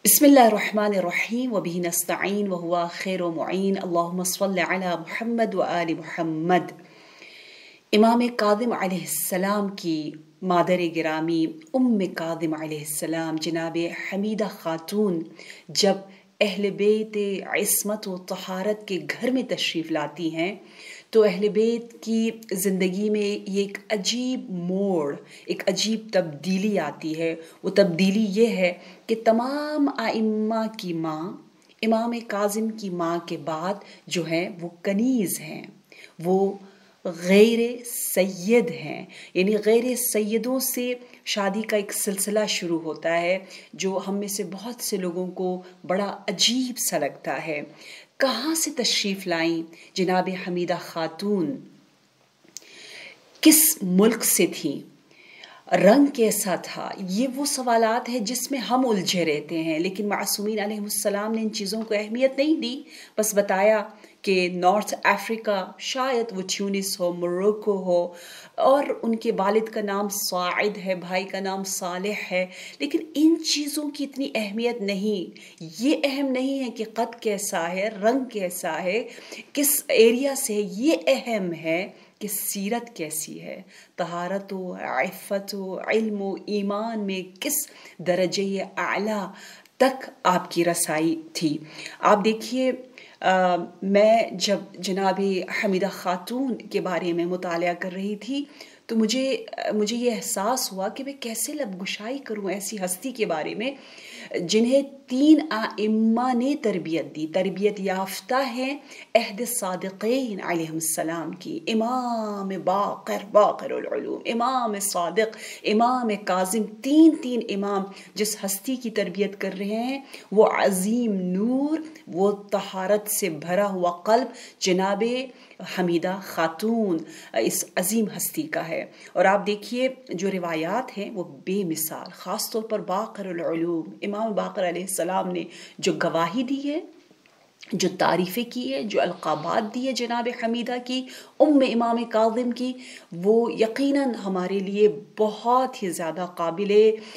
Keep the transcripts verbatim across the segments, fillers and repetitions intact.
بسم اللہ الرحمن الرحیم وبہ نستعین وہو خیر معین اللہم صل علی محمد و آل محمد۔ امام کاظم علیہ السلام کی مادر گرامی ام کاظم علیہ السلام جناب حمیدہ خاتون جب اہل بیت عصمت و طہارت کے گھر میں تشریف لاتی ہیں تو اہل بیت کی زندگی میں یہ ایک عجیب موڑ، ایک عجیب تبدیلی آتی ہے۔ وہ تبدیلی یہ ہے کہ تمام ائمہ کی ماں، امام کاظم کی ماں کے بعد جو ہیں وہ کنیز ہیں، وہ غیر سید ہیں، یعنی غیر سیدوں سے شادی کا ایک سلسلہ شروع ہوتا ہے جو ہم میں سے بہت سے لوگوں کو بڑا عجیب سا لگتا ہے۔ کہاں سے تشریف لائیں جناب حمیدہ خاتون؟ کس ملک سے تھیں؟ رنگ کیسا تھا؟ یہ وہ سوالات ہیں جس میں ہم الجھے رہتے ہیں، لیکن معصومین علیہ السلام نے ان چیزوں کو اہمیت نہیں دی، بس بتایا کہ نارتھ افریقہ، شاید وہ ٹیونس ہو، موروکو ہو، اور ان کے والد کا نام ساعد ہے، بھائی کا نام صالح ہے، لیکن ان چیزوں کی اتنی اہمیت نہیں۔ یہ اہم نہیں ہے کہ قد کیسا ہے، رنگ کیسا ہے، کس ایریا سے ہے، یہ اہم ہے کہ سیرت کیسی ہے، طہارت و عفت و علم و ایمان میں کس درجے اعلیٰ تک آپ کی رسائی تھی۔ آپ دیکھیے، میں جب جناب حمیدہ خاتون کے بارے میں مطالعہ کر رہی تھی تو مجھے مجھے یہ احساس ہوا کہ میں کیسے لب گشائی کروں ایسی ہستی کے بارے میں جنہیں تین ائمہ نے تربیت دی، تربیت یافتہ ہیں عہد صادقین علیہ السلام کی، امام باقر باقر العلوم، امام صادق، امام کاظم، تین تین امام جس ہستی کی تربیت کر رہے ہیں وہ عظیم نور، وہ طہارت سے بھرا ہوا قلب جناب حمیدہ خاتون اس عظیم ہستی کا ہے۔ اور آپ دیکھیے جو روایات ہیں وہ بے مثال، خاص طور پر باقر العلوم امام باقر علیہ السلام نے جو گواہی دی ہے، جو تعریفیں کی ہے، جو القابات دی ہے جناب حمیدہ کی، ام امام کاظم کی، وہ یقیناً ہمارے لیے بہت ہی زیادہ قابل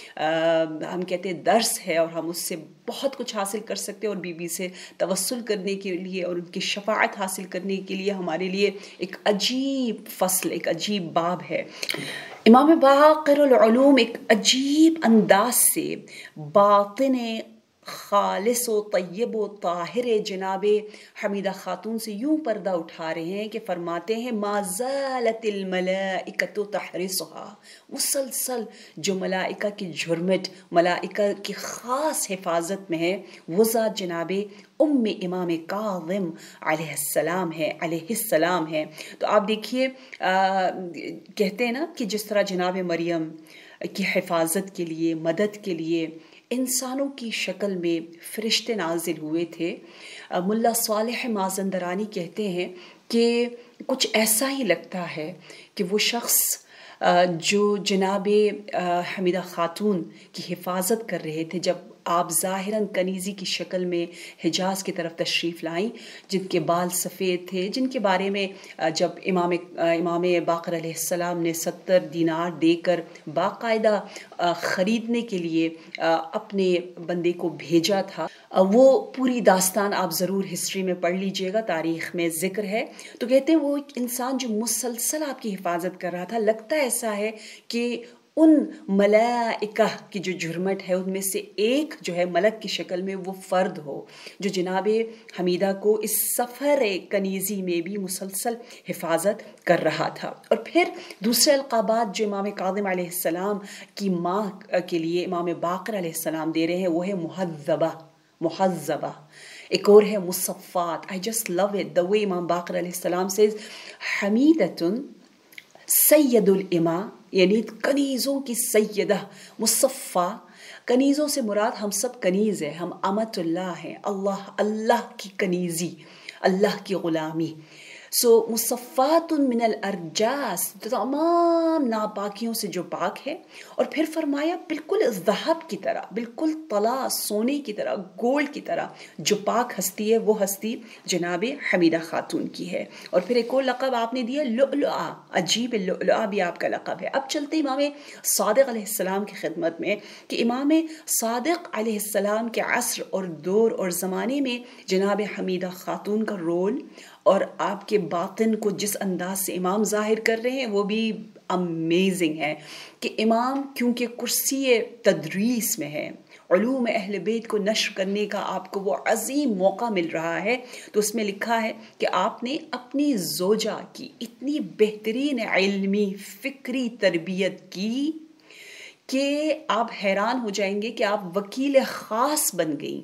ہم کہتے ہیں درس ہے، اور ہم اس سے بہت کچھ حاصل کر سکتے ہیں، اور بی بی سے توسل کرنے کے لیے اور ان کی شفاعت حاصل کرنے کے لیے ہمارے لیے ایک عجیب فصل، ایک عجیب باب ہے۔ امام باقر العلوم ایک عجیب انداز سے باطن خالص و طیب و طاہر جناب حمیدہ خاتون سے یوں پردہ اٹھا رہے ہیں کہ فرماتے ہیں ما زالت الملائکۃ تحرسها، مسلسل جو ملائکہ کی جھرمٹ، ملائکہ کی خاص حفاظت میں ہے، وہ ذات جناب ام امام کاظم علیہ السلام ہے، علیہ السلام ہے۔ تو آپ دیکھیے، کہتے ہیں نا کہ جس طرح جناب مریم کی حفاظت کے لیے، مدد کے لیے انسانوں کی شکل میں فرشتے نازل ہوئے تھے، ملا صالح مازندرانی کہتے ہیں کہ کچھ ایسا ہی لگتا ہے کہ وہ شخص جو جناب حمیدہ خاتون کی حفاظت کر رہے تھے جب آپ ظاہراً کنیزی کی شکل میں حجاز کی طرف تشریف لائیں، جن کے بال سفید تھے، جن کے بارے میں جب امام امام باقر علیہ السلام نے ستر دینار دے کر باقاعدہ خریدنے کے لیے اپنے بندے کو بھیجا تھا، وہ پوری داستان آپ ضرور ہسٹری میں پڑھ لیجئے گا، تاریخ میں ذکر ہے۔ تو کہتے ہیں وہ ایک انسان جو مسلسل آپ کی حفاظت کر رہا تھا، لگتا ایسا ہے کہ ان ملائکہ کی جو جھرمٹ ہے ان میں سے ایک جو ہے ملک کی شکل میں وہ فرد ہو جو جناب حمیدہ کو اس سفر کنیزی میں بھی مسلسل حفاظت کر رہا تھا۔ اور پھر دوسرے القابات جو امام کاظم علیہ السلام کی ماں کے لیے امام باقر علیہ السلام دے رہے ہیں وہ ہے مہذبہ، مہذبہ، ایک اور ہے مصفات۔ I just love it the way امام باقر علیہ السلام says حمیدۃ سید الاماء، یعنی کنیزوں کی سیدہ، مصفہ، کنیزوں سے مراد ہم سب کنیز ہیں، ہم امت اللہ ہیں، اللہ اللہ کی کنیزی، اللہ کی غلامی۔ سو مصفات من الارجاس، تمام ناپاکیوں سے جو پاک ہے. اور پھر فرمایا بالکل ذہب کی طرح، بالکل طلا سونے کی طرح، گولڈ کی طرح جو پاک ہستی ہے وہ ہستی جناب حمیدہ خاتون کی ہے. اور پھر ایک اور لقب آپ نے دیا لؤلؤا، عجیب لؤلؤا بھی آپ کا لقب ہے. اب چلتے امام صادق علیہ السلام کی خدمت میں کہ امام صادق علیہ السلام کے عصر اور دور اور زمانے میں جناب حمیدہ خاتون کا رول اور آپ کے باطن کو جس انداز سے امام ظاہر کر رہے ہیں وہ بھی امیزنگ ہے. کہ امام کیونکہ کرسی تدریس میں ہے، علوم اہل بیت کو نشر کرنے کا آپ کو وہ عظیم موقع مل رہا ہے، تو اس میں لکھا ہے کہ آپ نے اپنی زوجہ کی اتنی بہترین علمی فکری تربیت کی کہ آپ حیران ہو جائیں گے کہ آپ وکیل خاص بن گئیں،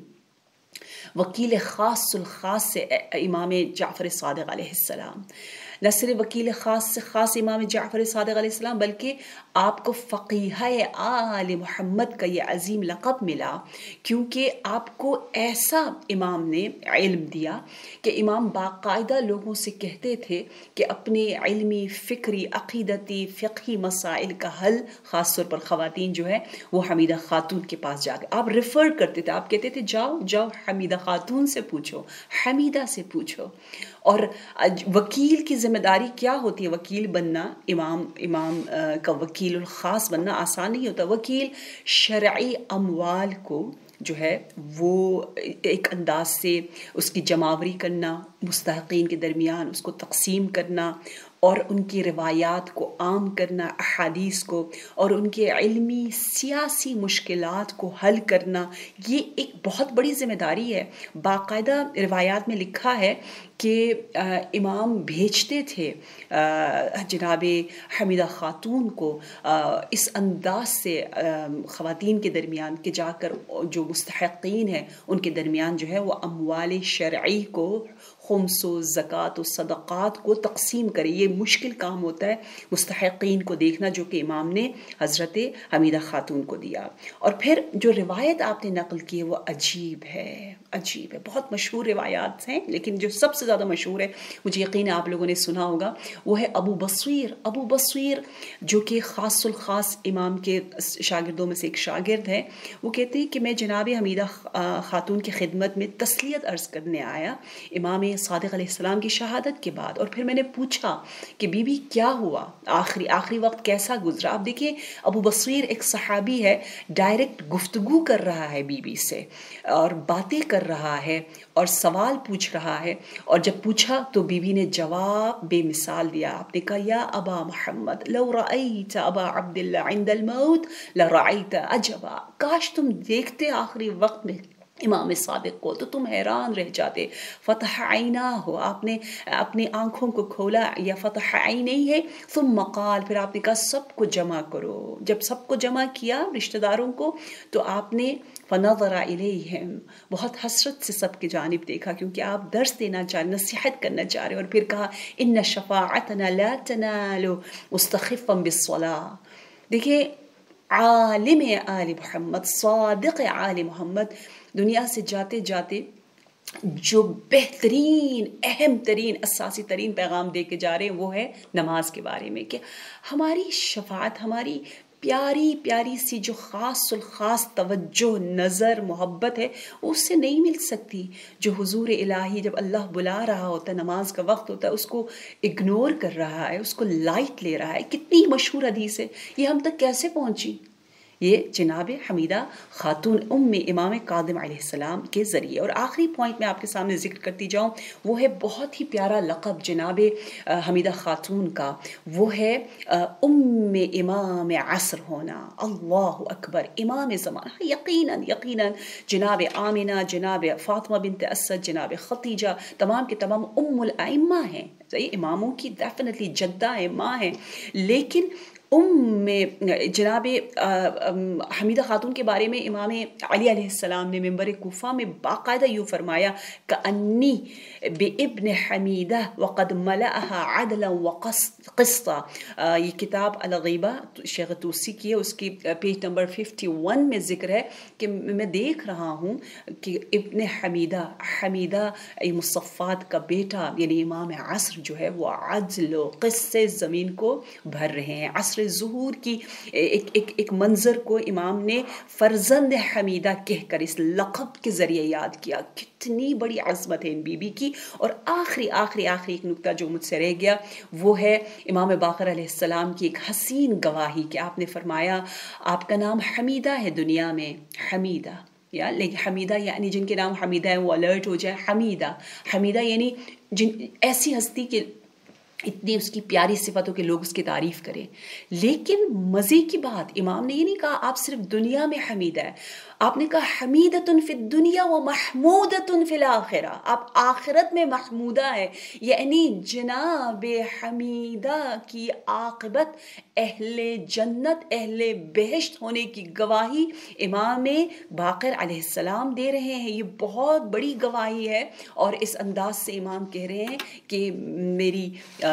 وکیل خاص الخاص سے امام جعفر صادق علیہ السلام. نہ صرف وکیل خاص سے خاص امام جعفر صادق علیہ السلام بلکہ آپ کو فقیہ آل محمد کا یہ عظیم لقب ملا، کیونکہ آپ کو ایسا امام نے علم دیا کہ امام باقاعدہ لوگوں سے کہتے تھے کہ اپنے علمی فکری عقیدتی فقہی مسائل کا حل خاص طور پر خواتین جو ہے وہ حمیدہ خاتون کے پاس جا کے آپ ریفر کرتے تھے، آپ کہتے تھے جاؤ جاؤ حمیدہ خاتون سے پوچھو، حمیدہ سے پوچھو. اور وکیل کی ذمہ داری کیا ہوتی ہے؟ وکیل بننا، امام امام کا وکیل الخاص بننا آسان نہیں ہوتا. وکیل شرعی اموال کو جو ہے وہ ایک انداز سے اس کی جمعآوری کرنا، مستحقین کے درمیان اس کو تقسیم کرنا اور ان کی روایات کو عام کرنا، احادیث کو، اور ان کے علمی سیاسی مشکلات کو حل کرنا، یہ ایک بہت بڑی ذمہ داری ہے. باقاعدہ روایات میں لکھا ہے کہ امام بھیجتے تھے جناب حمیدہ خاتون کو اس انداز سے خواتین کے درمیان کہ جا کر جو مستحقین ہیں ان کے درمیان جو ہے وہ اموال شرعی کو، خمس و زکوٰۃ و صدقات کو تقسیم کرے. یہ مشکل کام ہوتا ہے مستحقین کو دیکھنا، جو کہ امام نے حضرت حمیدہ خاتون کو دیا. اور پھر جو روایت آپ نے نقل کی ہے وہ عجیب ہے، عجیب ہے. بہت مشہور روایات ہیں لیکن جو سب سے زیادہ مشہور ہے، مجھے یقین ہے آپ لوگوں نے سنا ہوگا، وہ ہے ابو بصیر. ابو بصیر جو کہ خاص الخاص امام کے شاگردوں میں سے ایک شاگرد ہے، وہ کہتے ہیں کہ میں جناب حمیدہ خاتون کی خدمت میں تسلیت عرض کرنے آیا امام صادق علیہ السلام کی شہادت کے بعد. اور پھر میں نے پوچھا کہ بی بی کیا ہوا، آخری آخری وقت کیسا گزرا. آپ دیکھیں ابو بصیر ایک صحابی ہے، ڈائریکٹ گفتگو کر رہا ہے بی بی سے اور باتیں کر رہا ہے اور سوال پوچھ رہا ہے. اور جب پوچھا تو بی بی نے جواب بے مثال دیا. آپ نے کہا یا ابا محمد لو رأیت ابا عبداللہ عند الموت لرأیت عجبا، کاش تم دیکھتے آخری وقت میں امام صادق کو تو تم حیران رہ جاتے. فتح عیناہ، آپ نے اپنی آنکھوں کو کھولا، یا فتح عینیہ ہے. ثم قال، پھر آپ نے کہا سب کو جمع کرو. جب سب کو جمع کیا رشتہ داروں کو تو آپ نے فنظر الیہم، بہت حسرت سے سب کی جانب دیکھا کیونکہ آپ درس دینا چاہ رہے، نصیحت کرنا چاہ رہے. اور پھر کہا ان شفاعتنا لا تنال مستخفا بالصلاة. دیکھیں عالم آل محمد، صادق آل محمد دنیا سے جاتے جاتے جو بہترین اہم ترین اساسی ترین پیغام دے کے جا رہے ہیں وہ ہے نماز کے بارے میں، کہ ہماری شفاعت، ہماری پیاری پیاری سی جو خاص الخاص توجہ، نظر، محبت ہے وہ اس سے نہیں مل سکتی. جو حضور الہی جب اللہ بلا رہا ہوتا ہے، نماز کا وقت ہوتا ہے، اس کو اگنور کر رہا ہے، اس کو لائٹ لے رہا ہے. کتنی مشہور حدیث ہے، یہ ہم تک کیسے پہنچی؟ یہ جناب حمیدہ خاتون ام امام کاظم علیہ السلام کے ذریعے. اور آخری پوائنٹ میں آپ کے سامنے ذکر کرتی جاؤں، وہ ہے بہت ہی پیارا لقب جناب حمیدہ خاتون کا، وہ ہے ام امام عصر ہونا. اللہ اکبر، امام زمان. یقیناً یقیناً جناب آمنہ، جناب فاطمہ بنت اسد، جناب خدیجہ تمام کے تمام ام الائمہ ہیں، اماموں کی ڈیفینیٹلی جدہ ہیں، ماں ہیں. لیکن ام جناب حمیدہ خاتون کے بارے میں امام علی علیہ السلام نے منبر کوفہ میں باقاعدہ یوں فرمایا کأنی بابن حمیدہ وقد ملأها عدلا وقسطا. یہ کتاب الغیبہ شیخ طوسی کی ہے، اس کی پیج نمبر ففٹی ون میں ذکر ہے کہ میں دیکھ رہا ہوں کہ ابن حمیدہ حمیدہ مصفات کا بیٹا یعنی امام عصر جو ہے وہ عدل و قسط سے زمین کو بھر رہے ہیں. عصر ظہور کی ایک ایک ایک منظر کو امام نے فرزند حمیدہ کہہ کر اس لقب کے ذریعے یاد کیا. کتنی بڑی عظمت ہے ان بی بی کی. اور آخری آخری آخری ایک نکتہ جو مجھ سے رہ گیا وہ ہے امام باقر علیہ السلام کی ایک حسین گواہی کہ آپ نے فرمایا آپ کا نام حمیدہ ہے دنیا میں، حمیدہ یا لیکن حمیدہ یعنی جن کے نام حمیدہ ہے وہ الرٹ ہو جائے. حمیدہ حمیدہ یعنی جن ایسی ہستی کے اتنی اس کی پیاری صفتوں کے لوگ اس کی تعریف کریں. لیکن مزے کی بات امام نے یہ نہیں کہا آپ صرف دنیا میں حمیدہ ہے، آپ نے کہا حمیدۃ فی الدنیا و محمودۃ فی الآخرہ. آپ آخرت میں محمودہ ہے، یعنی جناب حمیدہ کی عاقبت اہل جنت اہل بہشت ہونے کی گواہی امام باقر علیہ السلام دے رہے ہیں. یہ بہت بڑی گواہی ہے اور اس انداز سے امام کہہ رہے ہیں کہ میری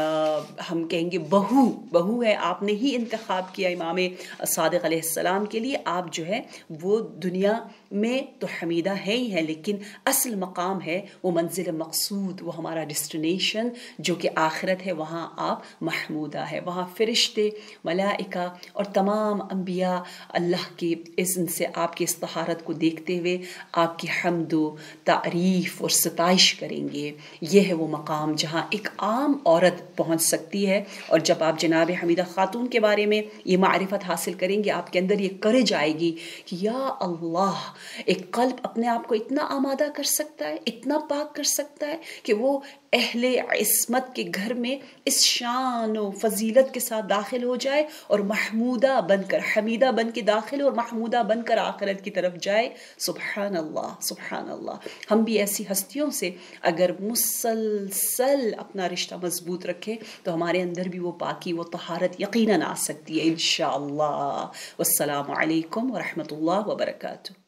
ہم کہیں گے بہو بہو ہے، آپ نے ہی انتخاب کیا امام صادق علیہ السلام کے لیے. آپ جو ہے وہ دنیا میں تو حمیدہ ہے ہی ہے، لیکن اصل مقام ہے وہ منزل مقصود، وہ ہمارا ڈیسٹینیشن جو کہ آخرت ہے، وہاں آپ محمودہ ہے. وہاں فرشتے ملائکہ اور تمام انبیاء اللہ کی اذن سے آپ کی اس طہارت کو دیکھتے ہوئے آپ کی حمد و تعریف اور ستائش کریں گے. یہ ہے وہ مقام جہاں ایک عام عورت پہنچ سکتی ہے. اور جب آپ جناب حمیدہ خاتون کے بارے میں یہ معرفت حاصل کریں گے آپ کے اندر یہ کرج آئے گی کہ یا اللہ، ایک قلب اپنے آپ کو اتنا آمادہ کر سکتا ہے، اتنا پاک کر سکتا ہے کہ وہ اہل عصمت کے گھر میں اس شان و فضیلت کے ساتھ داخل ہو جائے اور محمودہ بن کر حمیدہ بن کے داخل اور محمودہ بن کر آخرت کی طرف جائے. سبحان اللہ سبحان اللہ. ہم بھی ایسی ہستیوں سے اگر مسلسل اپنا رشتہ مضبوط رکھیں تو ہمارے اندر بھی وہ پاکی وہ طہارت یقیناً آ سکتی ہے انشاءاللہ. والسلام علیکم ورحمۃ اللہ وبرکاتہ.